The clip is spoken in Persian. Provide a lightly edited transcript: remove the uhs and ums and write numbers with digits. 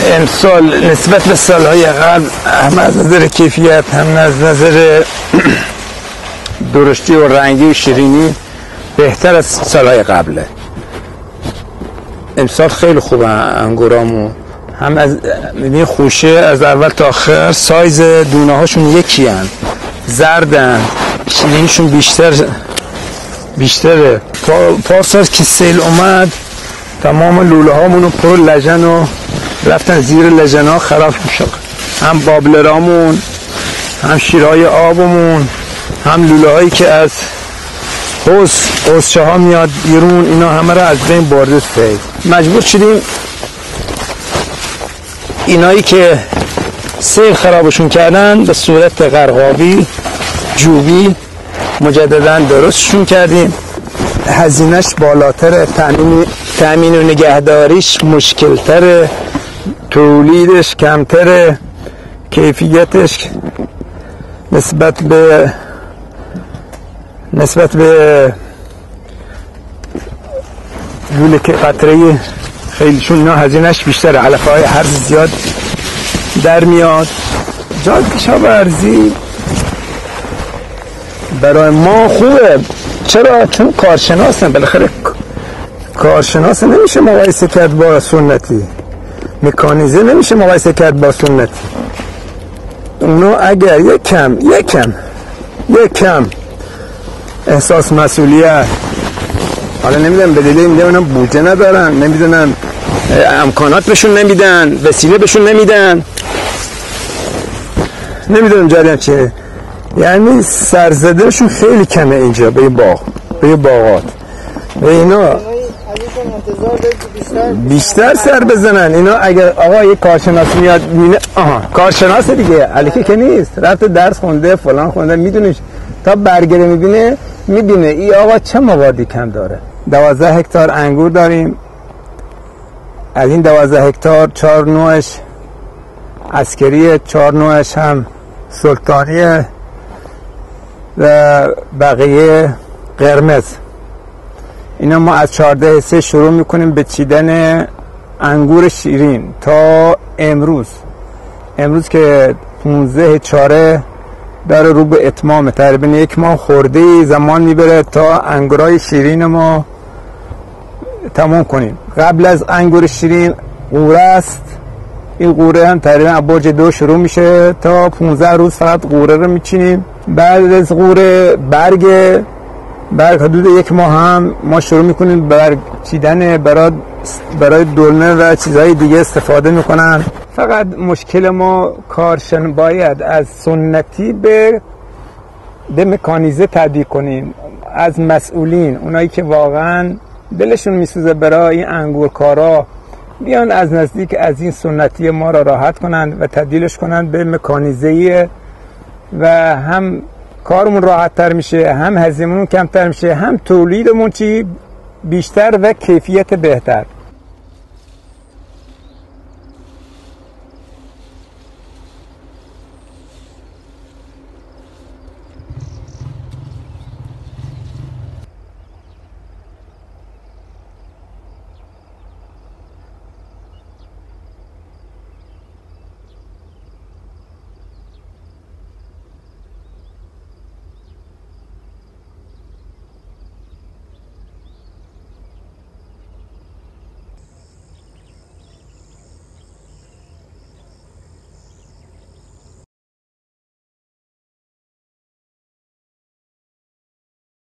امسال نسبت به سالهای قبل هم از نظر کیفیت هم از نظر درشتی و رنگی و شیرینی بهتر از سالهای قبله. امسال خیلی خوبه انگورامون، هم از میبینی خوشه از اول تا آخر سایز دونه هاشون یکی هن، زردن، شیرینیشون بیشتره. پارسال که سیل اومد تمام لوله هامونو پر لجن و رفتن زیر لجن ها خراب میشد، هم بابلرامون هم شیرهای آبمون هم لوله هایی که از حوضچه ها میاد بیرون، اینا همه را از بین برده سیل. مجبور شدیم اینایی که سیل خرابشون کردن به صورت قرقابی جوبی مجددا درستشون کردیم. هزینهش بالاتره، تامین و نگهداریش مشکلتره، تولیدش کمتره، کیفیتش نسبت به لوله که قطره خیلیشون اینا هزینهش بیشتره، علفه های هرز زیاد در میاد. جای کشاورزی برای ما خوبه. چرا؟ چون کارشناسن. بالاخره کارشناس نمیشه مقایسه کرد با سنتی، مکانیزه نمیشه مقایسه کرد با سنتی. اونا اگر یک کم احساس مسئولیت، حالا نمیدونم به دلیل میدونم بودجه ندارن، نمیدونم امکانات بهشون نمیدن، وسیله بهشون نمیدن، نمیدونم جریان چیه، یعنی سرزدهشون خیلی کمه اینجا به باغات به اینا بیشتر سر بزنن. اینا اگر آقا یک کارشناس میاد میبینه کارشناس دیگه علیکی که نیست، رفته درس خونده فلان خونده، میدونیش تا برگره میبینه ای آقا چه موادی کم داره. 12 هکتار انگور داریم. از این 12 هکتار 4 نوعش عسکریه، 4 نوعش هم سلطانیه و بقیه قرمز. اینا ما از 14 حصه شروع میکنیم به چیدن انگور شیرین تا امروز که 15/4 داره رو به اتمام، تقریبا 1 ماه خورده زمان میبره تا انگورای شیرین ما تمام کنیم. قبل از انگور شیرین قوره است. این قوره هم تقریبا برج 2 شروع میشه تا 15 روز فقط قوره رو میچینیم. بعد از قوره برگ حدود 1 ماه هم ما شروع میکنیم برگ چیدن، برای دلمه و چیزهای دیگه استفاده میکنن. فقط مشکل ما کارشن باید از سنتی به مکانیزه تبدیل کنیم. از مسئولین، اونایی که واقعا دلشون میسوزه برای این انگورکارا، بیان از نزدیک از این سنتی ما را راحت کنند و تبدیلش کنند به مکانیزه و هم کارمون راحت تر میشه، هم هزینه‌مون کمتر میشه، هم تولیدمون بیشتر و کیفیت بهتر.